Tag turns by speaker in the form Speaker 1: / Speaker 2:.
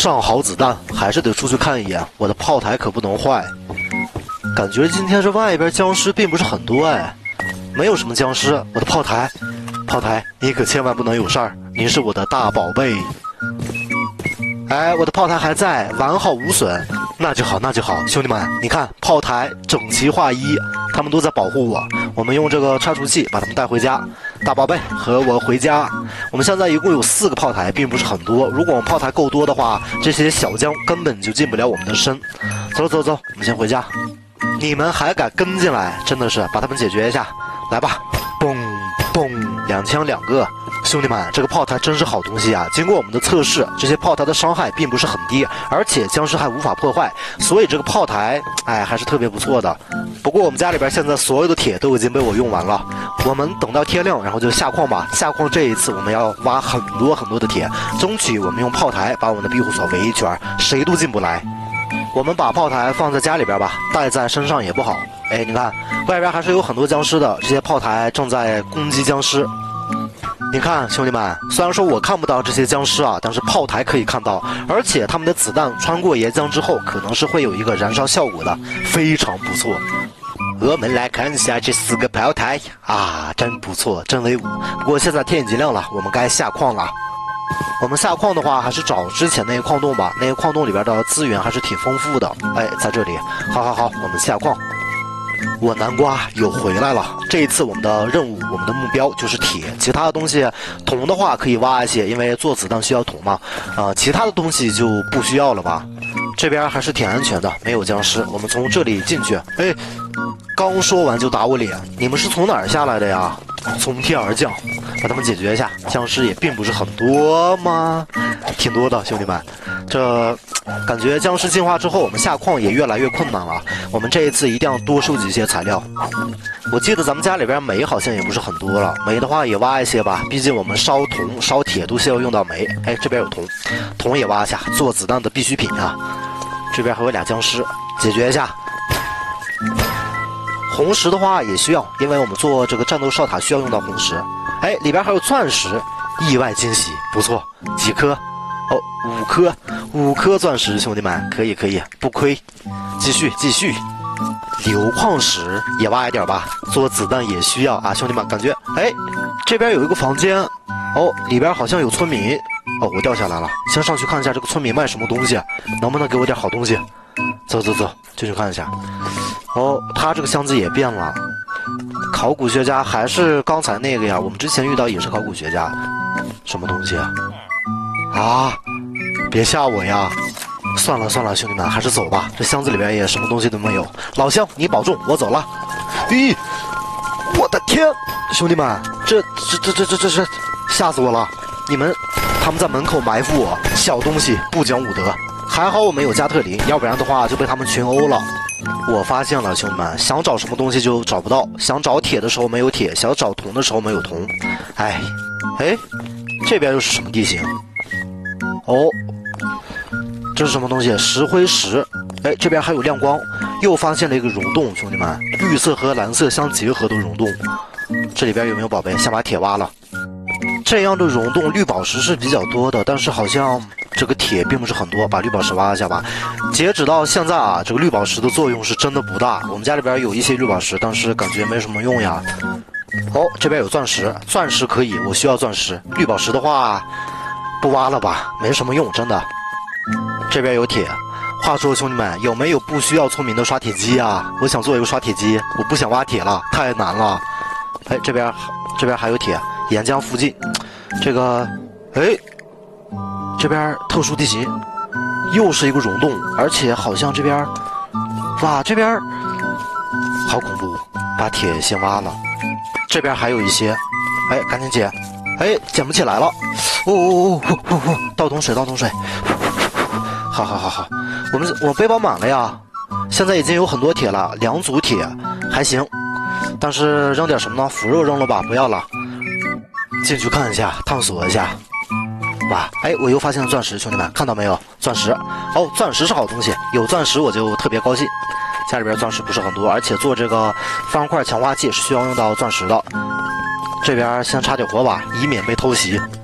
Speaker 1: 上好子弹，还是得出去看一眼。我的炮台可不能坏。感觉今天这外边僵尸并不是很多哎，没有什么僵尸。我的炮台，你可千万不能有事儿，您是我的大宝贝。哎，我的炮台还在，完好无损。那就好，兄弟们，你看炮台整齐划一，他们都在保护我。我们用这个拆除器把他们带回家。大宝贝和我回家。我们现在一共有4个炮台，并不是很多。如果我们炮台够多的话，这些小将根本就进不了我们的身。走，我们先回家。你们还敢跟进来，真的是把他们解决一下。来吧，嘣，2枪2个。兄弟们，这个炮台真是好东西啊！经过我们的测试，这些炮台的伤害并不是很低，而且僵尸还无法破坏，所以这个炮台，还是特别不错的。不过我们家里边现在所有的铁都已经被我用完了，我们等到天亮，然后就下矿吧。下矿这一次我们要挖很多的铁，争取我们用炮台把我们的庇护所围一圈，谁都进不来。我们把炮台放在家里边吧，带在身上也不好。哎，你看外边还是有很多僵尸的，这些炮台正在攻击僵尸。你看兄弟们，虽然说我看不到这些僵尸啊，但是炮台可以看到，而且他们的子弹穿过岩浆之后可能是会有一个燃烧效果的，非常不错。我们来看一下这4个炮台啊，真不错，真威武。不过现在天已经亮了，我们该下矿了。我们下矿的话还是找之前那个矿洞吧，那个矿洞里边的资源还是挺丰富的。哎，在这里，好，我们下矿。我南瓜又回来了，这一次我们的任务，我们的目标就是铁，其他的东西，铜的话可以挖一些，因为做子弹需要铜嘛，其他的东西就不需要了吧。这边还是挺安全的，没有僵尸，我们从这里进去。哎，刚说完就打我脸，你们是从哪儿下来的呀？从天而降，把他们解决一下。僵尸也并不是很多吗？挺多的，兄弟们。这感觉僵尸进化之后，我们下矿也越来越困难了。我们这一次一定要多收集一些材料。我记得咱们家里边煤好像也不是很多了，煤的话也挖一些吧，毕竟我们烧铜、烧铁都需要用到煤。哎，这边有铜，铜也挖一下，做子弹的必需品啊。这边还有2僵尸，解决一下。红石的话也需要，因为我们做这个战斗哨塔需要用到红石。哎，里边还有钻石，意外惊喜，不错，几颗？哦，5颗钻石，兄弟们，可以，不亏。继续。硫矿石也挖一点吧，做子弹也需要啊，兄弟们，感觉哎，这边有一个房间，哦，里边好像有村民。哦，我掉下来了，先上去看一下这个村民卖什么东西，能不能给我点好东西？走，进去看一下。哦，他这个箱子也变了，考古学家还是刚才那个呀？我们之前遇到也是考古学家，什么东西啊？啊！别吓我呀！算了，兄弟们，还是走吧。这箱子里边也什么东西都没有。老乡，你保重，我走了。咦，我的天，兄弟们，这吓死我了！他们在门口埋伏我，小东西不讲武德。还好我没有加特林，要不然的话就被他们群殴了。我发现了，兄弟们，想找什么东西就找不到，想找铁的时候没有铁，想找铜的时候没有铜。哎，这边又是什么地形？哦，这是什么东西？石灰石。哎，这边还有亮光，又发现了一个溶洞，兄弟们，绿色和蓝色相结合的溶洞。这里边有没有宝贝？先把铁挖了。这样的溶洞绿宝石是比较多的，但是好像这个铁并不是很多，把绿宝石挖一下吧。截止到现在啊，这个绿宝石的作用是真的不大。我们家里边有一些绿宝石，但是感觉没什么用呀。哦，这边有钻石，钻石可以，我需要钻石。绿宝石的话，不挖了吧，没什么用，真的。这边有铁。话说兄弟们，有没有不需要聪明的刷铁机啊？我想做一个刷铁机，我不想挖铁了，太难了。哎，这边还有铁，岩浆附近。这个，哎，这边特殊地形，又是一个溶洞，而且好像这边，哇，这边好恐怖，把铁先挖了。这边还有一些，哎，赶紧捡，哎，捡不起来了。倒桶水，好，我背包满了呀，现在已经有很多铁了，2组铁还行，但是扔点什么呢？腐肉扔了吧，不要了。进去看一下，探索一下。哇，哎，我又发现了钻石，兄弟们看到没有？钻石，哦，钻石是好东西，有钻石我就特别高兴。家里边钻石不是很多，而且做这个方块强化器是需要用到钻石的。这边先插点火把，以免被偷袭。